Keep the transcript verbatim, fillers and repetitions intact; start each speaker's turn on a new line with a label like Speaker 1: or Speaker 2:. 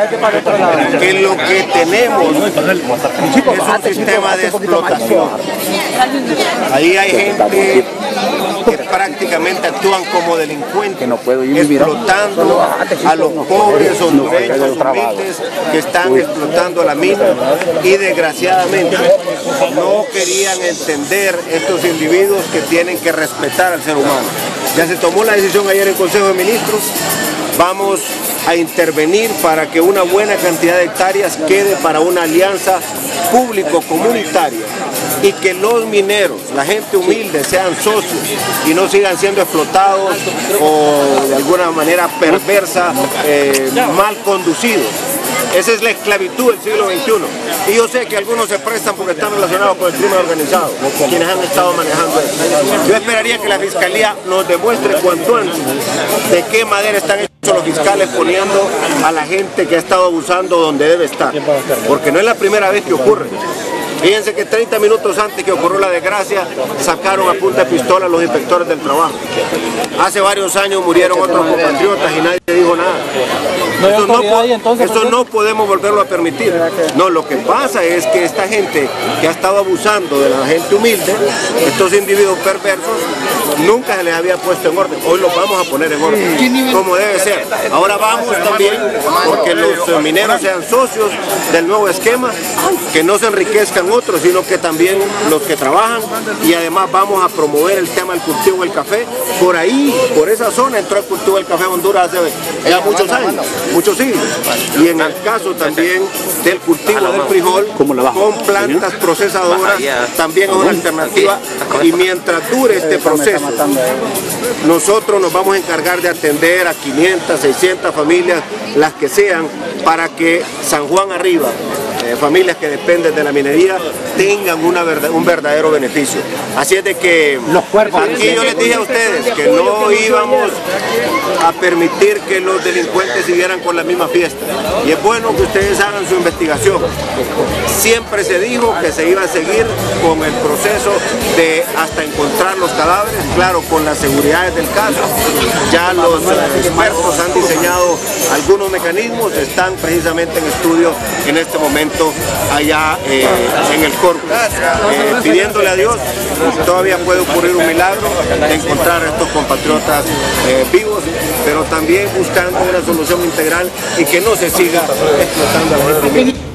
Speaker 1: que lo que tenemos es un sistema de explotación. Ahí hay gente que prácticamente actúan como delincuentes, explotando a los pobres hondureños humildes que están explotando la mina, y desgraciadamente no querían entender estos individuos que tienen que respetar al ser humano. Ya se tomó la decisión ayer en Consejo de Ministros. Vamos a intervenir para que una buena cantidad de hectáreas quede para una alianza público-comunitaria y que los mineros, la gente humilde, sean socios y no sigan siendo explotados o de alguna manera perversa, eh, mal conducidos. Esa es la esclavitud del siglo veintiuno. Y yo sé que algunos se prestan porque están relacionados con el crimen organizado, quienes han estado manejando esto. Yo esperaría que la Fiscalía nos demuestre cuanto antes de qué manera están hechos los fiscales poniendo a la gente que ha estado abusando donde debe estar. Porque no es la primera vez que ocurre. Fíjense que treinta minutos antes que ocurrió la desgracia, sacaron a punta de pistola a los inspectores del trabajo. Hace varios años murieron otros compatriotas y nadie dijo nada. Eso no, eso no podemos volverlo a permitir. No, lo que pasa es que esta gente que ha estado abusando de la gente humilde, estos individuos perversos, nunca se les había puesto en orden. Hoy los vamos a poner en orden, como debe ser. Ahora vamos también porque los mineros sean socios del nuevo esquema, que no se enriquezcan otros, sino que también los que trabajan, y además vamos a promover el tema del cultivo del café. Por ahí, por esa zona entró el cultivo del café en Honduras hace ya muchos años, muchos siglos. Y en el caso también del cultivo del frijol con plantas procesadoras, también es una alternativa, y mientras dure este proceso, nosotros nos vamos a encargar de atender a quinientas, seiscientas familias, las que sean, para que San Juan arriba, eh, familias que dependen de la minería, tengan una verdad, un verdadero beneficio. Así es de que aquí yo les dije a ustedes que no íbamos a permitir que los delincuentes siguieran con la misma fiesta. Y es bueno que ustedes hagan su investigación. Siempre se dijo que se iba a seguir con el proceso de hasta encontrar los cadáveres, claro, con las seguridades del caso. Ya los expertos han diseñado algunos mecanismos, están precisamente en estudio en este momento allá eh, en el Corpus, eh, pidiéndole a Dios. Todavía puede ocurrir un milagro de encontrar a estos compatriotas eh, vivos, pero también buscando una solución integral y que no se siga explotando a la gente.